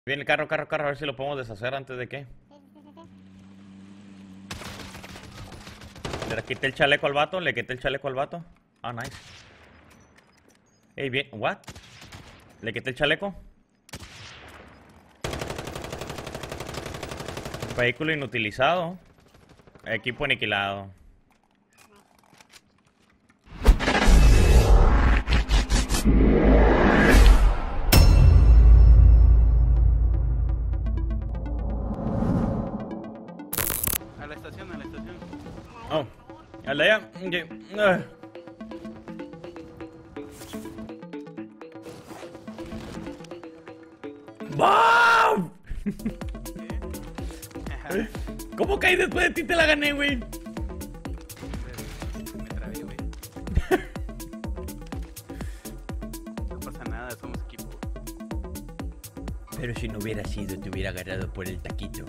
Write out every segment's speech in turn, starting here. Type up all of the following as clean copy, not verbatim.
Viene el carro, carro, carro, a ver si lo podemos deshacer antes de que. Le quité el chaleco al vato, le quité el chaleco al vato. Ah, nice. Ey, bien, what? Le quité el chaleco. Vehículo inutilizado. Equipo aniquilado. A la estación, a la estación. Oh, al de allá. ¡Bam! ¿Cómo caí después de ti? Te la gané, güey. Me trabé, güey. No pasa nada, somos equipo. Pero si no hubiera sido, te hubiera agarrado por el taquito.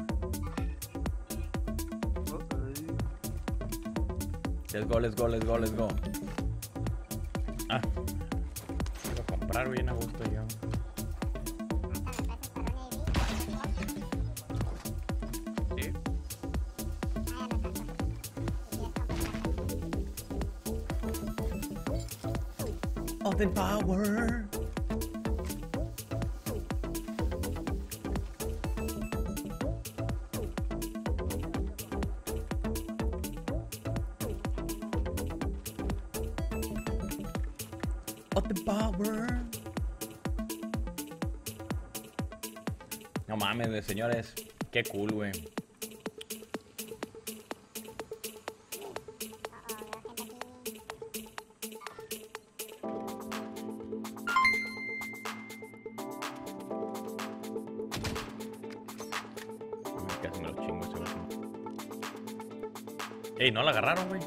Let's go, let's go, let's go, let's go. Ah, quiero comprar bien a gusto yo. ¿Sí? Open power. Open power. No mames, señores. Qué cool, güey. Casi me lo chingo ese último. Ey, no la agarraron, güey.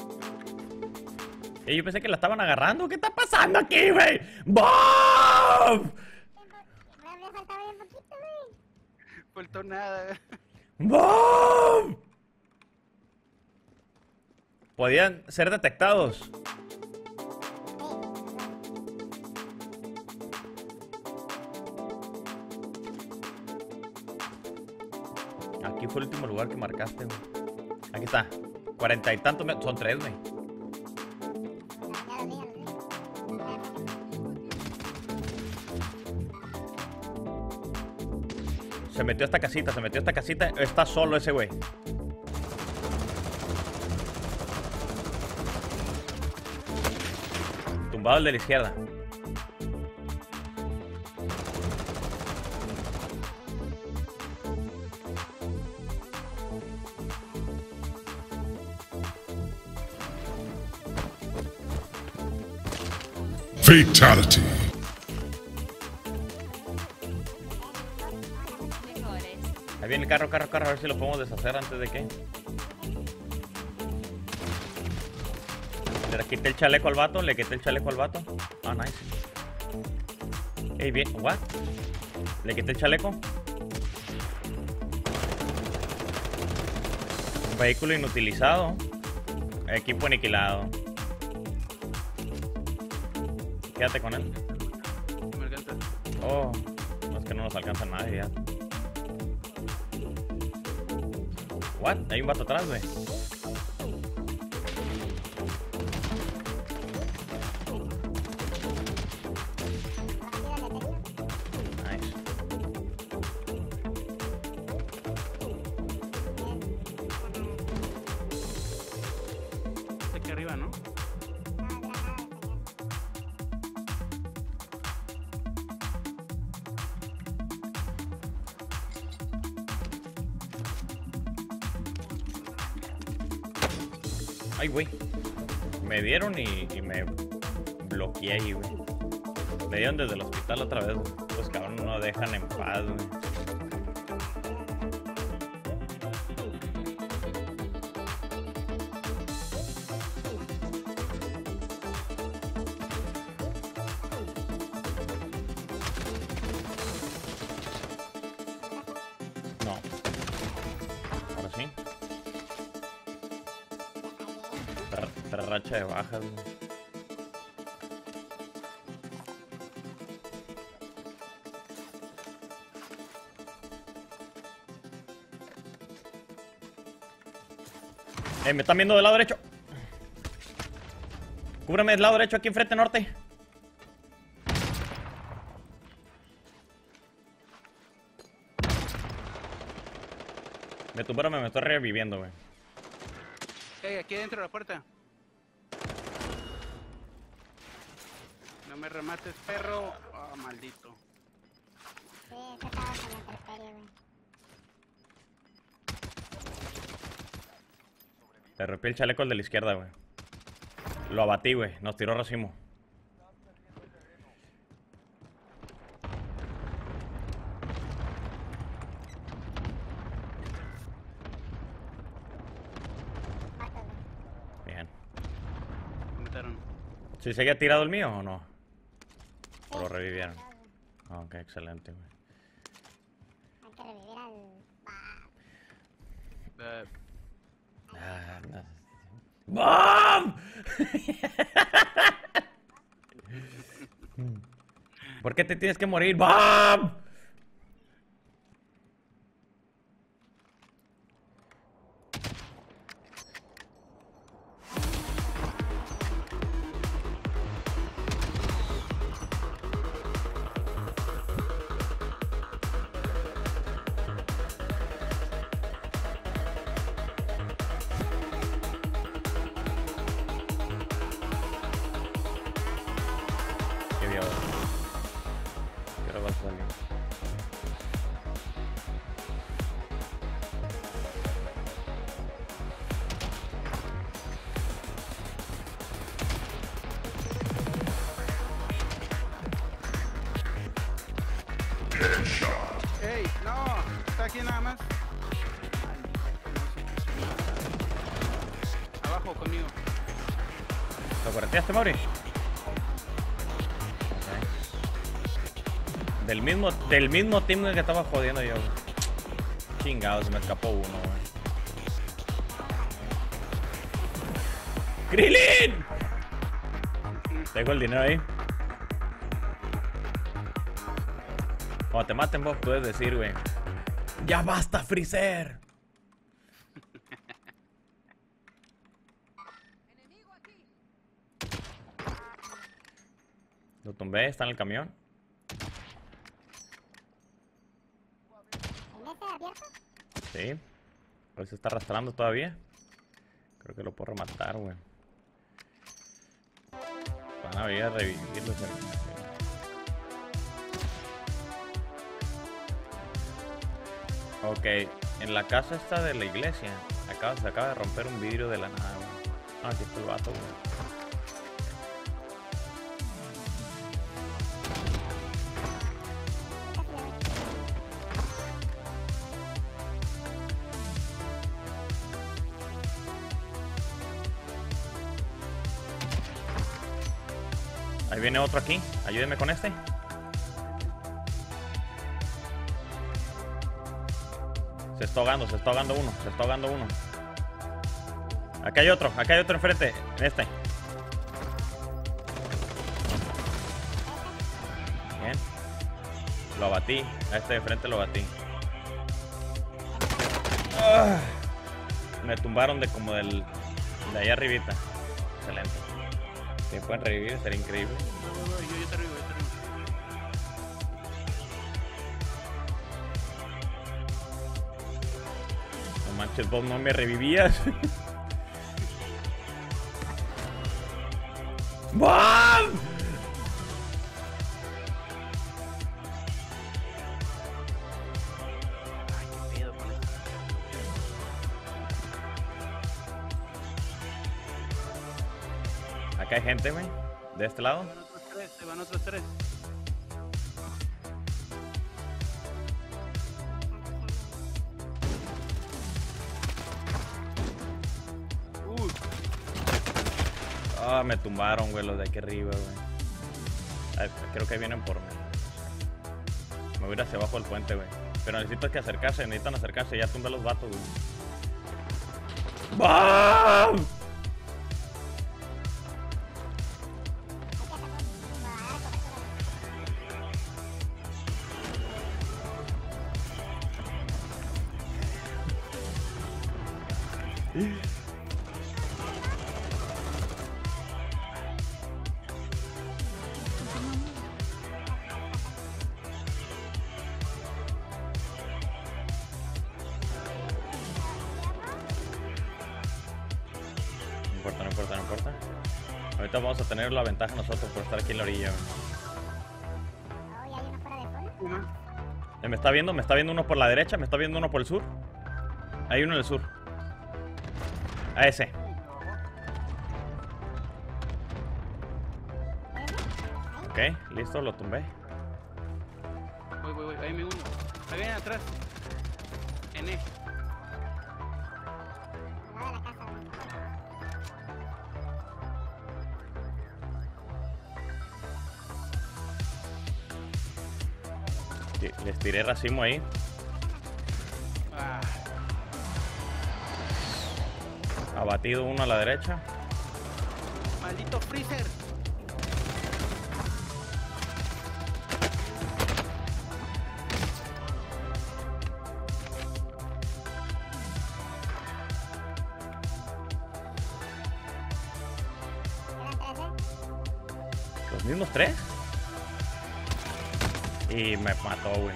Ey, yo pensé que la estaban agarrando. ¿Qué está pasando aquí, güey? ¡Bob! Me faltaba bien poquito, güey. Faltó nada. ¡Bob! Podían ser detectados. Aquí fue el último lugar que marcaste, güey. Aquí está. 40 y tantos metros. Son 3, güey. Ya lo vi. Se metió a esta casita, se metió a esta casita. Está solo ese güey. Tumbado el de la izquierda. Fatality. Ahí viene el carro, carro, carro. A ver si lo podemos deshacer antes de que. Le quité el chaleco al vato, le quité el chaleco al vato. Ah, nice. Ey, bien, what? Le quité el chaleco. Vehículo inutilizado. Equipo aniquilado. Quédate con él. No me alcanza. Oh, no, es que no nos alcanza nadie ya. What? Hay un vato atrás, güey. Nice. Está aquí arriba, ¿no? Ay, güey. Me dieron y me bloqueé ahí, güey. Me dieron desde el hospital otra vez, güey. Los cabrones no dejan en paz, güey. No. Ahora sí. Racha de bajas, güey. Me están viendo del lado derecho. Cúbreme del lado derecho aquí enfrente norte. Me tumbaron, me estoy reviviendo, güey. Aquí dentro de la puerta. No me remates, perro. Oh, maldito. Sí, ese estaba con la intemperie, güey. Le rompí el chaleco al de la izquierda, güey. Lo abatí, güey. Nos tiró racimo. Patos, güey. Bien. Me mataron. ¿Sí seguía tirado el mío o no? Sí, O lo revivieron. todos, güey. Ok, excelente, güey. Hay que revivir al... ¡Bam! ¿Por qué te tienes que morir? ¡Bam! Qué Dios. ¿Qué hora va a salir? ¡Ey! ¡No! Está aquí nada más. Abajo conmigo. ¿Lo correteaste, Mauri? Ok. Del mismo team que estaba jodiendo yo, güey. Chingados, me escapó uno, güey. ¡Krillin! Dejo el dinero ahí. Cuando te maten, vos puedes decir, güey. ¡Ya basta, Freezer! Lo tumbé, está en el camión. ¿El ese abierto? Sí. Pues se está arrastrando todavía. Creo que lo puedo rematar, güey. Van a venir a revivirlo. Ok, en la casa esta de la iglesia se acaba de romper un vidrio de la nada, güey. Ah, aquí está el vato, güey. Ahí viene otro aquí. Ayúdenme con este. Se está ahogando uno. Se está ahogando uno. Acá hay otro enfrente. En este. Bien. Lo abatí. A este de frente lo abatí. Ah, me tumbaron de como de ahí arribita. Excelente. Si me pueden revivir, sería increíble. Yo te arriba, yo te arriba. No manches, vos no me revivías. ¡Bam! Ay, qué pedo con esto. Acá hay gente, güey. De este lado. Se van otros tres. Ah, me tumbaron, güey, los de aquí arriba, güey. Ah, creo que vienen por mí. Me voy a ir hacia abajo del puente, güey. Pero necesitan acercarse. Ya tumba los vatos, güey. ¡Bam! importa, no importa, no importa. Ahorita vamos a tener la ventaja nosotros por estar aquí en la orilla, güey. Oh, ¿y hay uno fuera de zona? Una. Me está viendo uno por la derecha, me está viendo uno por el sur. Hay uno en el sur. A ese. Ok, listo, lo tumbé. Voy. Ahí me uno. Ahí viene atrás. N. Al lado de la casa, güey. Les tiré racimo ahí. Ah, Abatido uno a la derecha. maldito freezer. ¿Eran 13? ¿Los mismos tres? Y me mató, güey.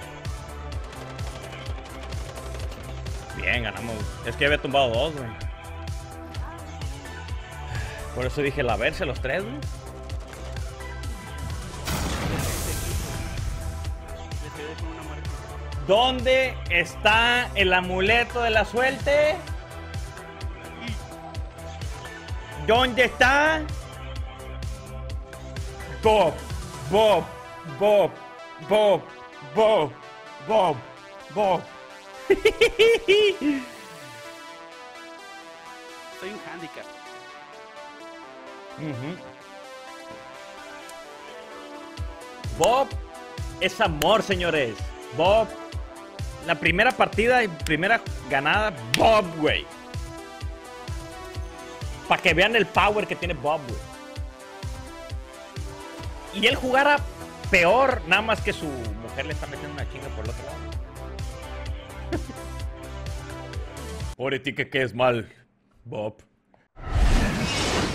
Bien, ganamos. Es que había tumbado dos, güey. Por eso dije, la verse los tres, güey. Le quedé con una marca. ¿Dónde está el amuleto de la suerte? ¿Dónde está? Bob, Bob, Bob, Bob, Bob, Bob, Bob. Soy un handicap. Ujú. Bob es amor, señores. Bob. La primera partida y primera ganada, Bob, güey. Para que vean el power que tiene Bob, güey. Y él jugara peor, nada más que su mujer le está metiendo una chinga por el otro lado. Por ti que es mal, Bob.